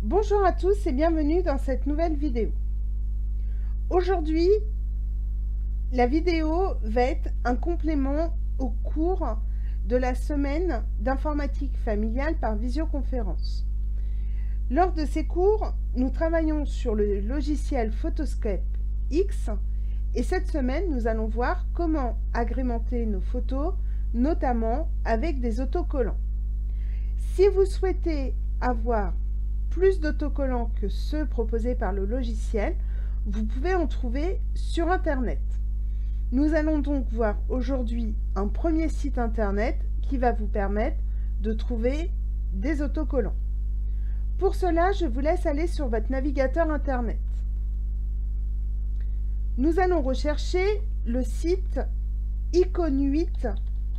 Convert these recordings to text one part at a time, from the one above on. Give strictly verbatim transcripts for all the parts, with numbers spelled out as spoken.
Bonjour à tous et bienvenue dans cette nouvelle vidéo. Aujourd'hui, la vidéo va être un complément au cours de la semaine d'informatique familiale par visioconférence. Lors de ces cours, nous travaillons sur le logiciel Photoscape X et cette semaine, nous allons voir comment agrémenter nos photos, notamment avec des autocollants. Si vous souhaitez avoir plus d'autocollants que ceux proposés par le logiciel, vous pouvez en trouver sur Internet. Nous allons donc voir aujourd'hui un premier site Internet qui va vous permettre de trouver des autocollants. Pour cela, je vous laisse aller sur votre navigateur Internet. Nous allons rechercher le site icône huit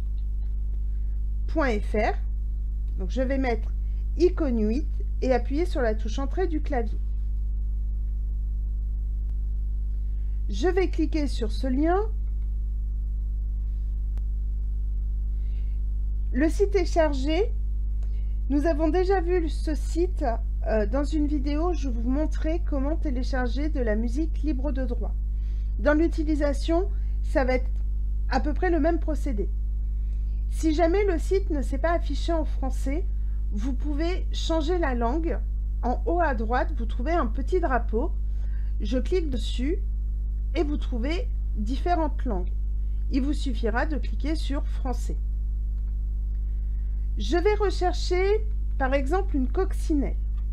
point F R. Donc je vais mettre icône huit et appuyer sur la touche Entrée du clavier. Je vais cliquer sur ce lien. Le site est chargé. Nous avons déjà vu ce site euh, dans une vidéo. Je vous montrais comment télécharger de la musique libre de droit. Dans l'utilisation, ça va être à peu près le même procédé. Si jamais le site ne s'est pas affiché en français, vous pouvez changer la langue. En haut à droite, vous trouvez un petit drapeau. Je clique dessus et vous trouvez différentes langues. Il vous suffira de cliquer sur français. Je vais rechercher par exemple une coccinelle.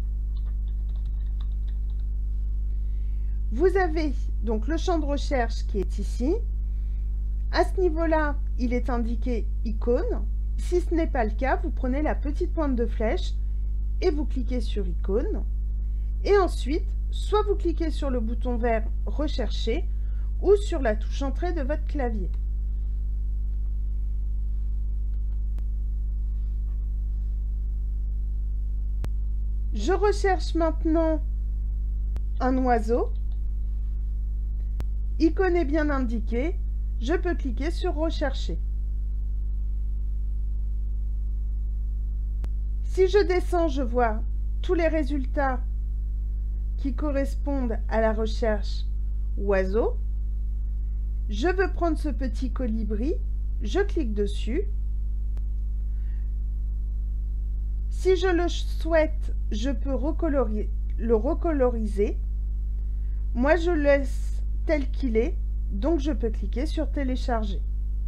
Vous avez donc le champ de recherche qui est ici. À ce niveau-là, il est indiqué icône. Si ce n'est pas le cas, vous prenez la petite pointe de flèche et vous cliquez sur icône. Et ensuite, soit vous cliquez sur le bouton vert rechercher ou sur la touche entrée de votre clavier. Je recherche maintenant un oiseau. Icône est bien indiquée. Je peux cliquer sur rechercher. Si je descends, je vois tous les résultats qui correspondent à la recherche oiseau. Je veux prendre ce petit colibri, je clique dessus. Si je le souhaite, je peux recolorier, le recoloriser. Moi, je le laisse tel qu'il est, donc je peux cliquer sur télécharger.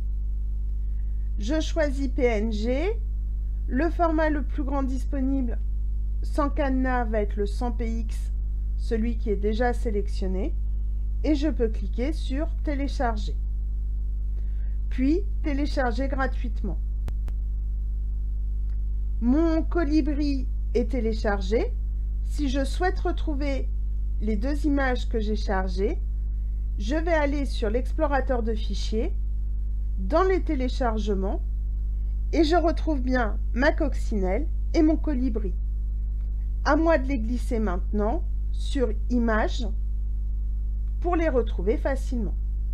Je choisis P N G. Le format le plus grand disponible sans cadenas va être le cent P X, celui qui est déjà sélectionné, et je peux cliquer sur télécharger, puis télécharger gratuitement. Mon colibri est téléchargé. Si je souhaite retrouver les deux images que j'ai chargées, je vais aller sur l'explorateur de fichiers, dans les téléchargements, et je retrouve bien ma coccinelle et mon colibri. À moi de les glisser maintenant sur Images pour les retrouver facilement.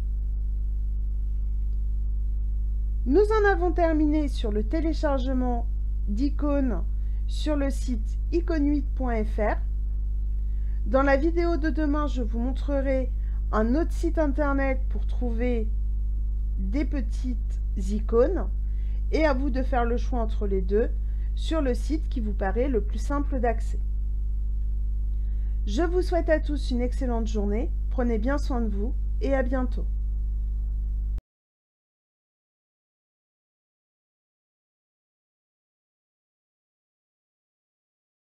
Nous en avons terminé sur le téléchargement d'icônes sur le site icône huit point F R. Dans la vidéo de demain, je vous montrerai un autre site internet pour trouver des petites icônes. Et à vous de faire le choix entre les deux sur le site qui vous paraît le plus simple d'accès. Je vous souhaite à tous une excellente journée, prenez bien soin de vous et à bientôt.